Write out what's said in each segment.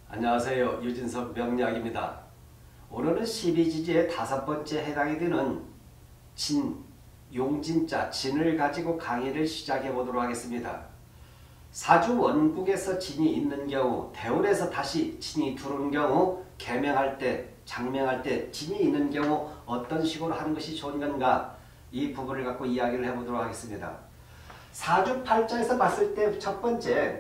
안녕하세요. 유진석 명리학입니다. 오늘은 12지지의 5번째 해당이 되는 진, 용진자, 진을 가지고 강의를 시작해 보도록 하겠습니다. 사주 원국에서 진이 있는 경우, 대운에서 다시 진이 들어오는 경우, 개명할 때, 장명할 때 진이 있는 경우 어떤 식으로 하는 것이 좋은 건가, 이 부분을 갖고 이야기를 해보도록 하겠습니다. 사주 팔자에서 봤을 때 첫 번째,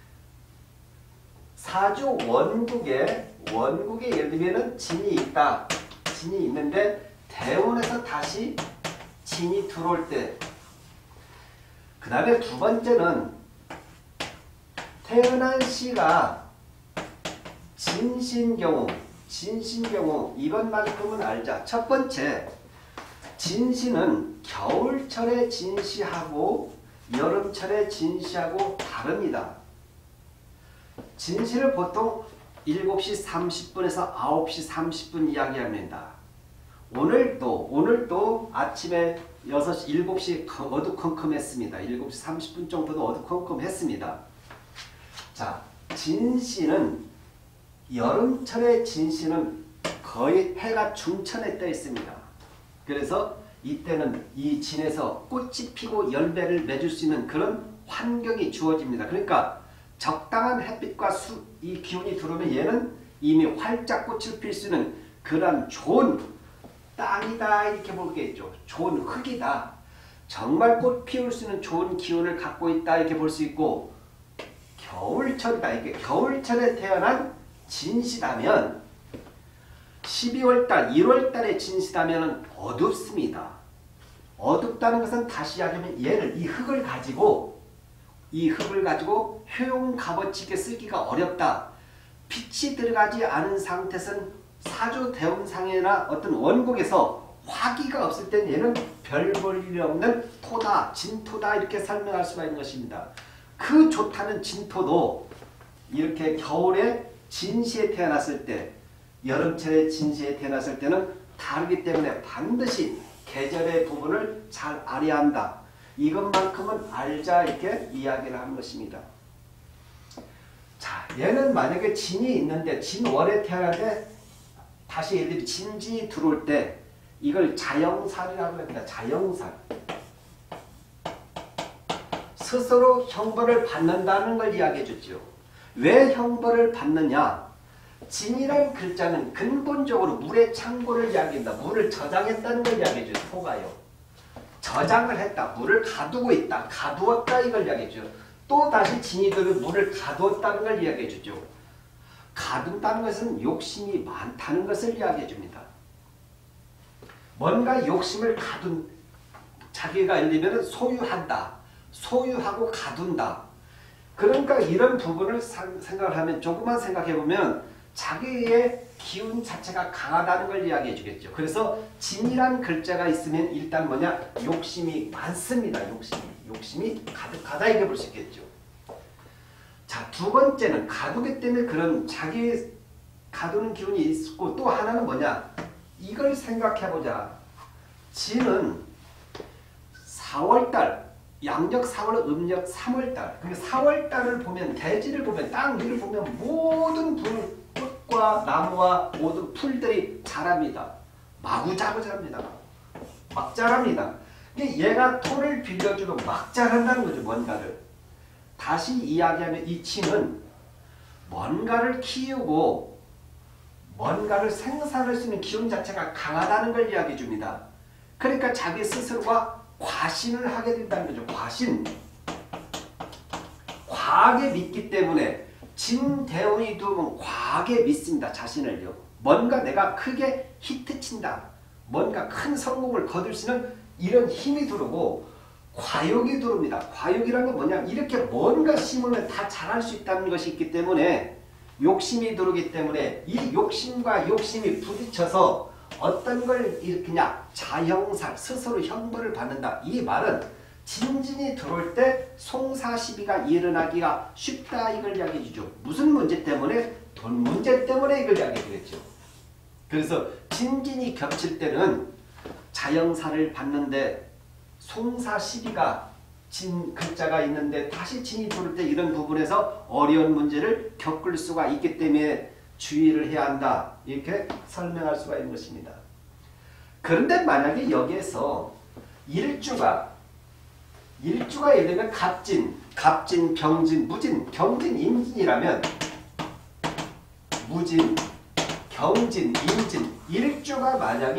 사주 원국에 예를 들면 진이 있다. 진이 있는데 대운에서 다시 진이 들어올 때, 그 다음에 두 번째는 태어난 시가 진신 경우 이것만큼은 알자. 첫 번째, 진시는 겨울철에 진시하고 여름철에 진시하고 다릅니다. 진시를 보통 7시 30분에서 9시 30분 이야기합니다. 오늘도 아침에 6시, 7시 어두컴컴했습니다. 7시 30분 정도도 어두컴컴했습니다. 자, 진시는 여름철의 진시는 거의 해가 중천에 떠 있습니다. 그래서 이때는 이 진에서 꽃이 피고 열매를 맺을 수 있는 그런 환경이 주어집니다. 그러니까 적당한 햇빛과 이 기운이 들어오면 얘는 이미 활짝 꽃을 필 수 있는 그런 좋은 땅이다, 이렇게 볼게있죠. 좋은 흙이다. 정말 꽃 피울 수 있는 좋은 기운을 갖고 있다, 이렇게 볼 수 있고, 겨울철이다. 이게 겨울철에 태어난 진시다면 12월달, 1월달에 진시다면 어둡습니다. 어둡다는 것은 다시 이야기하면 얘를 이 흙을 가지고 효용값어치 있게 쓰기가 어렵다. 빛이 들어가지 않은 상태에서는 사주 대운상이나 어떤 원국에서 화기가 없을 땐 얘는 별 볼 일 없는 토다, 진토다, 이렇게 설명할 수가 있는 것입니다. 그 좋다는 진토도 이렇게 겨울에 진시에 태어났을 때, 여름철에 진시에 태어났을 때는 다르기 때문에 반드시 계절의 부분을 잘 알아야 한다. 이것만큼은 알자, 이렇게 이야기를 하는 것입니다. 자, 얘는 만약에 진이 있는데 진월에 태어나는데 다시 예를 들면 진지 들어올 때 이걸 자영살이라고 합니다. 자영살. 스스로 형벌을 받는다는 걸 이야기해 줬죠. 왜 형벌을 받느냐? 진이라는 글자는 근본적으로 물의 창고를 이야기한다. 물을 저장했다는 걸 이야기해 줘요. 토가요. 저장을 했다. 물을 가두고 있다. 가두었다, 이걸 이야기해 줘요. 또 다시 진이들은 물을 가두었다는 걸 이야기해 주죠. 가둔다는 것은 욕심이 많다는 것을 이야기해 줍니다. 뭔가 욕심을 자기가 예를 들면 소유한다. 소유하고 가둔다. 그러니까 이런 부분을 생각을 하면, 조금만 생각해 보면 자기의 기운 자체가 강하다는 걸 이야기해 주겠죠. 그래서 진이란 글자가 있으면 일단 뭐냐? 욕심이 많습니다. 욕심이 가득하다, 이렇게 볼 수 있겠죠. 자, 두 번째는 가두기 때문에 그런 자기 가두는 기운이 있고, 또 하나는 뭐냐? 이걸 생각해 보자. 진은 4월달, 양력 4월, 음력 3월달. 그러니까 4월달을 보면, 대지를 보면, 땅 위를 보면 모든 꽃과 나무와 모든 풀들이 자랍니다. 마구자구 자랍니다. 막 자랍니다. 얘가 토를 빌려주고 막 자란다는 거죠. 뭔가를. 다시 이야기하면 이 진은 뭔가를 키우고 뭔가를 생산할 수 있는 기운 자체가 강하다는 걸 이야기해 줍니다. 그러니까 자기 스스로가 과신을 하게 된다는 거죠. 과신. 과하게 믿기 때문에 진대운이 들어오면 과하게 믿습니다. 자신을요. 뭔가 내가 크게 히트친다. 뭔가 큰 성공을 거둘 수 있는 이런 힘이 들어오고 과욕이 들어옵니다. 과욕이라는 건 뭐냐? 이렇게 뭔가 심으면 다 잘할 수 있다는 것이 있기 때문에 욕심이 들어오기 때문에 이 욕심과 욕심이 부딪혀서 어떤 걸 일으키냐? 자형살, 스스로 형벌을 받는다. 이 말은 진진이 들어올 때 송사시비가 일어나기가 쉽다, 이걸 이야기해 주죠. 무슨 문제 때문에? 돈 문제 때문에 이걸 이야기해 주겠죠. 그래서 진진이 겹칠 때는 자형살을 받는데 송사시비가 진 글자가 있는데 다시 진이 들어올 때 이런 부분에서 어려운 문제를 겪을 수가 있기 때문에 주의를 해야 한다. 이렇게 설명할 수가 있는 것입니다. 그런데 만약에 여기에서 일주가 예를 들면 갑진, 병진, 무진, 경진, 임진이라면 무진, 경진, 임진 일주가 만약에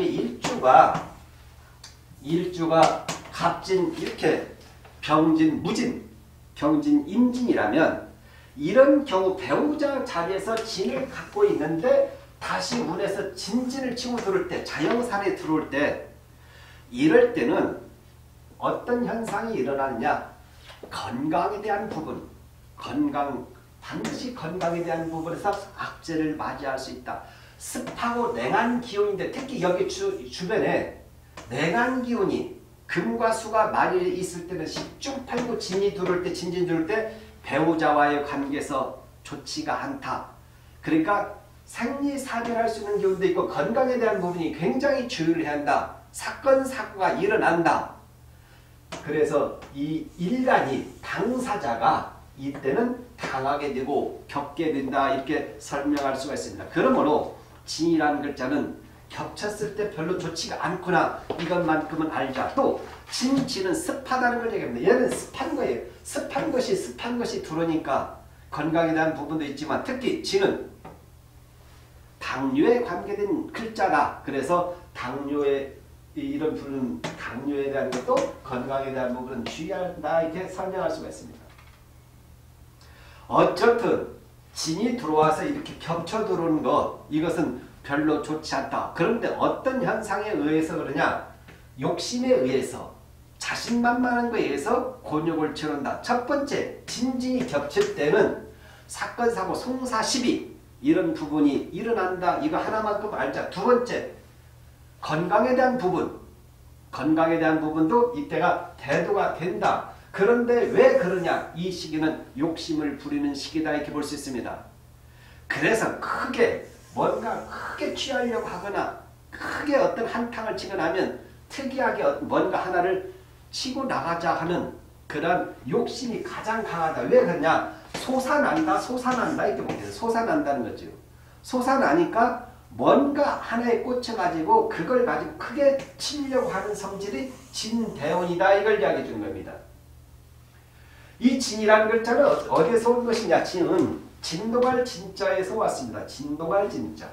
일주가 갑진 이렇게 병진, 무진, 경진, 임진이라면 이런 경우 배우자 자리에서 진을 갖고 있는데 다시 운에서 진진을 치고 들어올 때 자영산에 들어올 때 이럴 때는 어떤 현상이 일어나느냐 건강에 대한 부분 반드시 건강에 대한 부분에서 악재를 맞이할 수 있다. 습하고 냉한 기운인데 특히 여기 주변에 냉한 기운이 금과 수가 많이 있을 때는 십중팔구 진이 들어올 때 진진 들어올 때 배우자와의 관계에서 좋지가 않다. 그러니까 생리사별할 수 있는 기운도 있고 건강에 대한 부분이 굉장히 주의를 해야 한다. 사건 사고가 일어난다. 그래서 이 일간이 당사자가 이때는 당하게 되고 겪게 된다. 이렇게 설명할 수가 있습니다. 그러므로 진이라는 글자는 겹쳤을 때 별로 좋지가 않구나. 이것만큼은 알자. 또 진은 습하다는 걸 얘기합니다. 얘는 습한 거예요. 습한 것이 들어오니까 건강에 대한 부분도 있지만 특히 진은 당뇨에 관계된 글자다. 그래서 당뇨에 이런 부분 당뇨에 대한 것도 건강에 대한 부분은 주의한다. 이렇게 설명할 수가 있습니다. 어쨌든 진이 들어와서 이렇게 겹쳐 들어오는 것 이것은 별로 좋지 않다. 그런데 어떤 현상에 의해서 그러냐? 욕심에 의해서 자신만만한 것에 의해서 곤욕을 치른다. 첫 번째 진진이 겹칠 때는 사건 사고 송사시비 이런 부분이 일어난다. 이거 하나만큼 알자. 두 번째 건강에 대한 부분도 이때가 대두가 된다. 그런데 왜 그러냐? 이 시기는 욕심을 부리는 시기다. 이렇게 볼 수 있습니다. 그래서 뭔가 크게 취하려고 하거나 크게 어떤 한탕을 치거나 하면 특이하게 뭔가 하나를 치고 나가자 하는 그런 욕심이 가장 강하다. 왜 그러냐? 솟아난다 이렇게 보면 돼요. 솟아난다는 거죠. 솟아나니까 뭔가 하나에 꽂혀가지고 그걸 가지고 크게 치려고 하는 성질이 진대운이다. 이걸 이야기해 주는 겁니다. 이 진이라는 글자는 어디에서 온 것이냐? 진은 진동할 진자에서 왔습니다. 진동할 진자.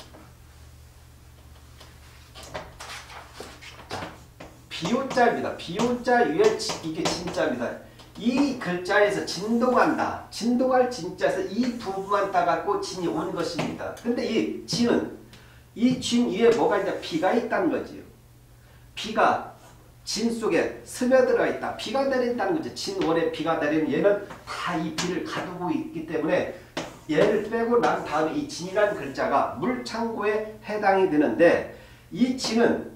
비오자입니다. 비오자 위에 이게 진자입니다. 이 글자에서 진동한다. 진동할 진자에서 이 부분만 따갖고 진이 온 것입니다. 근데 이 진은 이 진 위에 뭐가 있냐? 비가 있다는 거지요. 비가 진 속에 스며들어 있다. 비가 내린다는 거죠. 진월에 비가 내리면 얘는 다 이 비를 가두고 있기 때문에 얘를 빼고 난 다음에 이 진이라는 글자가 물창고에 해당이 되는데 이 진은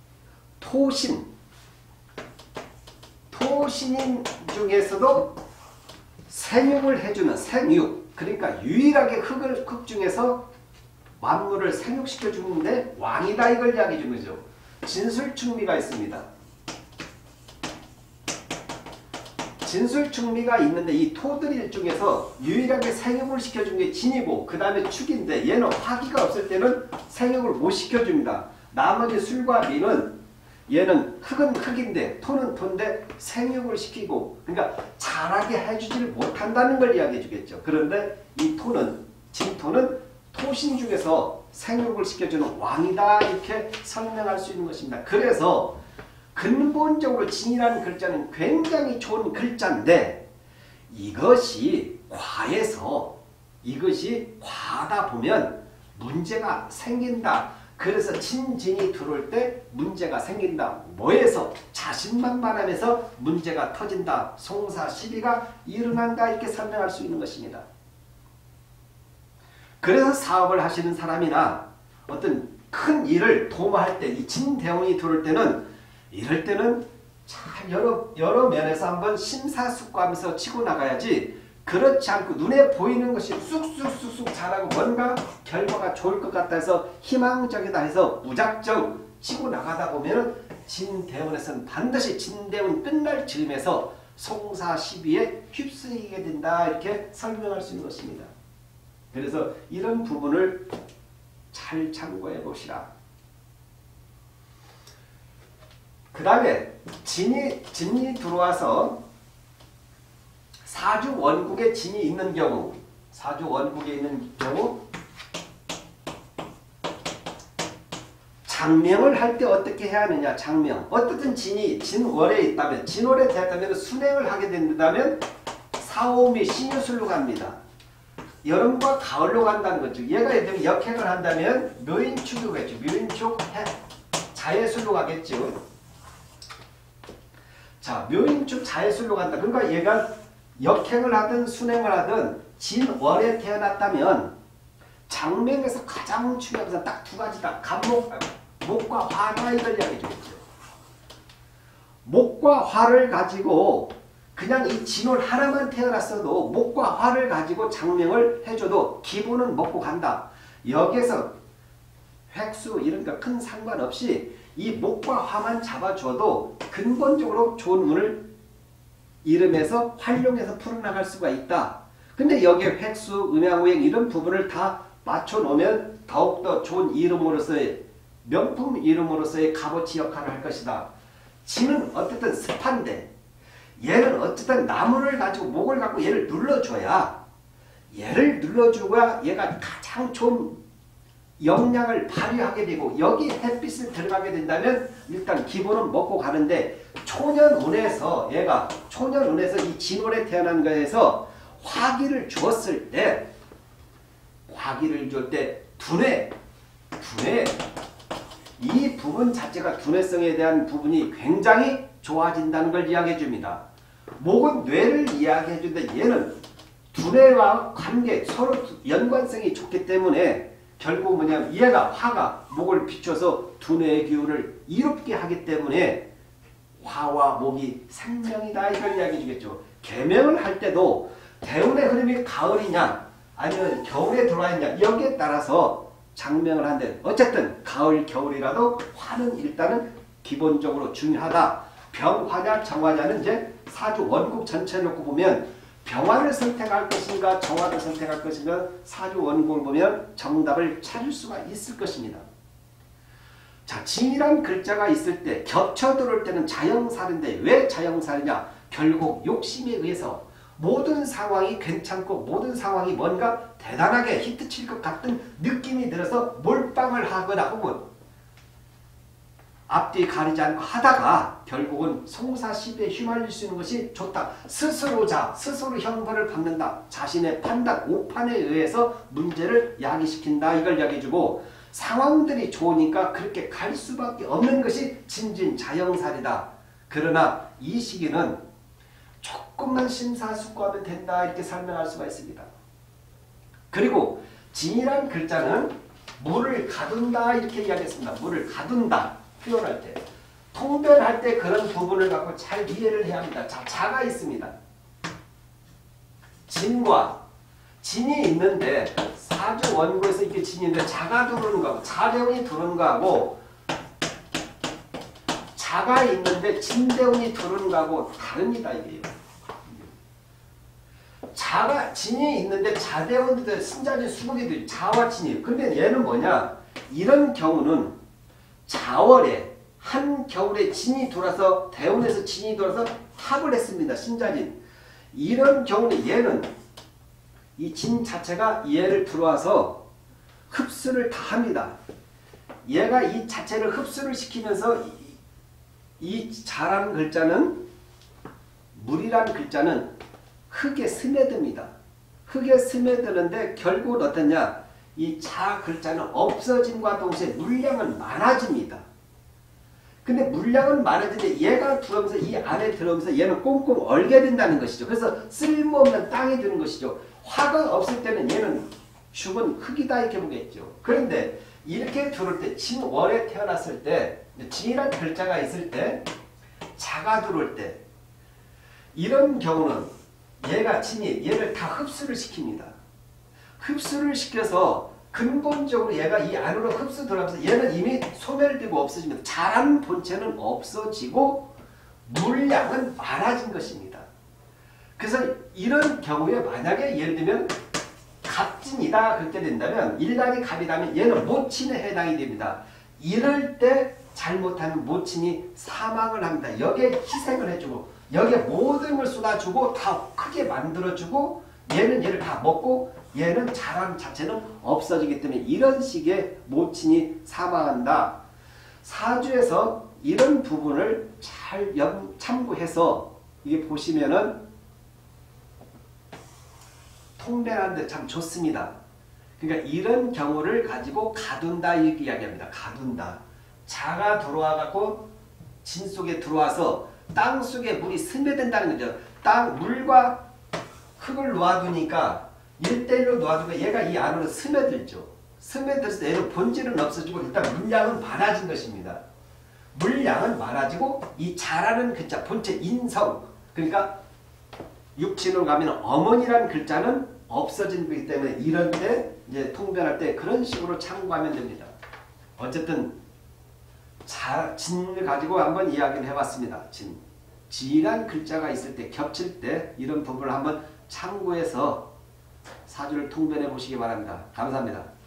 토신인 중에서도 생육을 해주는 생육. 그러니까 유일하게 흙 중에서 만물을 생육시켜 주는데 왕이다. 이걸 이야기해 주는 거죠. 진술충미가 있습니다. 진술충미가 있는데 이 토들 중에서 유일하게 생육을 시켜준 게 진이고 그 다음에 축인데 얘는 화기가 없을 때는 생육을 못 시켜줍니다. 나머지 술과 미는 얘는 흙은 흙인데 토는 토인데 생육을 시키고 그러니까 자라게 해주지를 못한다는 걸 이야기해 주겠죠. 그런데 이 토는 진토는 토신 중에서 생육을 시켜주는 왕이다. 이렇게 설명할 수 있는 것입니다. 그래서 근본적으로 진이라는 글자는 굉장히 좋은 글자인데 이것이 과하다 보면 문제가 생긴다. 그래서 진진이 들어올 때 문제가 생긴다. 뭐에서? 자신만만하면서 문제가 터진다. 송사시비가 일어난다. 이렇게 설명할 수 있는 것입니다. 그래서 사업을 하시는 사람이나 어떤 큰 일을 도모할 때 이 진대운이 들어올 때는 이럴 때는 잘 여러 면에서 한번 심사숙고하면서 치고 나가야지 그렇지 않고 눈에 보이는 것이 쑥쑥쑥쑥 자라고 뭔가 결과가 좋을 것 같다 해서 희망적이다 해서 무작정 치고 나가다 보면 진대운에서는 반드시 진대운 끝날 즈음에서 송사시비에 휩쓸리게 된다 이렇게 설명할 수 있는 것입니다. 그래서 이런 부분을 잘 참고해 보시라. 그 다음에 진이 들어와서 사주 원국에 진이 있는 경우, 사주 원국에 있는 경우 장명을 할 때 어떻게 해야 하느냐. 장명. 어떻든 진이 진월에 있다면, 진월에 되었다면 순행을 하게 된다면 사오미 신유술로 갑니다. 여름과 가을로 간다는 거죠. 얘가 예를 들면 역행을 한다면 묘인축으로 가겠죠. 묘인축 자해술로 가겠죠. 자, 묘인축 자해술로 간다. 그러니까 얘가 역행을 하든 순행을 하든 진월에 태어났다면 장명에서 가장 중요한 것은 딱 두 가지다. 목과 화가 이걸 이야기해 주겠죠. 목과 화를 가지고 그냥 이 진월 하나만 태어났어도 목과 화를 가지고 장명을 해줘도 기분은 먹고 간다. 여기에서 획수 이런 거 큰 상관없이 이 목과 화만 잡아줘도 근본적으로 좋은 운을 이름에서 활용해서 풀어나갈 수가 있다. 근데 여기에 획수, 음양오행 이런 부분을 다 맞춰놓으면 더욱더 좋은 이름으로서의 명품 이름으로서의 값어치 역할을 할 것이다. 진은 어쨌든 습한데 얘는 어쨌든 나무를 가지고 목을 갖고 얘를 눌러줘야 얘를 눌러주고야 얘가 가장 좋은 역량을 발휘하게 되고 여기 햇빛을 들어가게 된다면 일단 기본은 먹고 가는데 초년운에서 얘가 초년운에서 이 진월에 태어난 거에서 화기를 주었을 때 두뇌 이 부분 자체가 두뇌성에 대한 부분이 굉장히 좋아진다는 걸 이야기해 줍니다. 목은 뇌를 이야기해 주는데 얘는 두뇌와 관계 서로 연관성이 좋기 때문에 결국 뭐냐면 얘가 화가 목을 비춰서 두뇌의 기운을 이롭게 하기 때문에 화와 목이 생명이다 이걸 이야기해 주겠죠. 계명을 할 때도 대운의 흐름이 가을이냐 아니면 겨울에 들어와 있냐 여기에 따라서 장명을 한데 어쨌든 가을 겨울이라도 화는 일단은 기본적으로 중요하다. 병화냐 정화냐는 이제 사주 원국 전체를 놓고 보면 병화를 선택할 것인가 정화를 선택할 것인가 사주 원국을 보면 정답을 찾을 수가 있을 것입니다. 자, 진이란 글자가 있을 때 겹쳐 들어올 때는 자영살인데 왜 자영살이냐? 결국 욕심에 의해서 모든 상황이 괜찮고 모든 상황이 뭔가 대단하게 히트칠 것 같은 느낌이 들어서 몰빵을 하거나 혹은 앞뒤 가리지 않고 하다가 결국은 송사시비에 휘말릴 수 있는 것이 좋다. 스스로 형벌을 받는다. 자신의 판단, 오판에 의해서 문제를 야기시킨다. 이걸 이야기해주고 상황들이 좋으니까 그렇게 갈 수밖에 없는 것이 진진자영살이다. 그러나 이 시기는 조금만 심사숙고하면 된다. 이렇게 설명할 수가 있습니다. 그리고 진이란 글자는 물을 가둔다. 이렇게 이야기했습니다. 물을 가둔다. 표현할 때. 통변할 때 그런 부분을 갖고 잘 이해를 해야 합니다. 자, 자가 있습니다. 진과 진이 있는데 사주 원고에서 이렇게 진이 있는데 자가 들어오는 거하고 자대운이 들어오는 거하고 자가 있는데 진대운이 들어오는 거하고 다릅니다. 이게. 자가 진이 있는데 자대운도 신자진 수국이도 자와 진이. 근데 얘는 뭐냐? 이런 경우는 자월에 한겨울에 진이 돌아서 대운에서 진이 돌아서 합을 했습니다. 신자진. 이런 경우는 얘는 이 진 자체가 얘를 들어와서 흡수를 다 합니다. 얘가 이 자체를 흡수를 시키면서 이 자라는 글자는 물이라는 글자는 흙에 스며듭니다. 흙에 스며드는데 결국은 어떠냐? 이 자 글자는 없어짐과 동시에 물량은 많아집니다. 근데 물량은 많아지는데 얘가 들어오면서 이 안에 들어오면서 얘는 꽁꽁 얼게 된다는 것이죠. 그래서 쓸모없는 땅이 되는 것이죠. 화가 없을 때는 얘는 죽은 흙이다 이렇게 보겠죠. 그런데 이렇게 들어올 때 진월에 태어났을 때 진이라는 글자가 있을 때 자가 들어올 때 이런 경우는 얘가 진이 얘를 다 흡수를 시킵니다. 흡수를 시켜서 근본적으로 얘가 이 안으로 흡수 들어가면서 얘는 이미 소멸되고 없어집니다. 자라는 본체는 없어지고 물량은 많아진 것입니다. 그래서 이런 경우에 만약에 예를 들면 갑진이다 그렇게 된다면 일간이 갑이라면 얘는 모친에 해당이 됩니다. 이럴 때 잘못하면 모친이 사망을 합니다. 여기에 희생을 해주고 여기에 모든 걸 쏟아주고 다 크게 만들어주고 얘는 얘를 다 먹고 얘는 자랑 자체는 없어지기 때문에 이런 식의 모친이 사망한다. 사주에서 이런 부분을 잘 참고해서 이게 보시면은 통변하는데 참 좋습니다. 그러니까 이런 경우를 가지고 가둔다 이렇게 이야기합니다. 가둔다. 자가 들어와 갖고 진 속에 들어와서 땅 속에 물이 스며든다는 거죠. 땅 물과 흙을 놓아두니까 1대1로 놓아두면 얘가 이 안으로 스며들죠. 스며들어서 얘는 본질은 없어지고 일단 물량은 많아진 것입니다. 물량은 많아지고 이 자라는 글자 본체 인성 그러니까 육친으로 가면 어머니라는 글자는 없어진 거기 때문에 이런 때 이제 통변할 때 그런 식으로 참고하면 됩니다. 어쨌든 진을 가지고 한번 이야기를 해봤습니다. 진. 진한 글자가 있을 때 겹칠 때 이런 부분을 한번 참고해서 사주를 통변해 보시기 바랍니다. 감사합니다.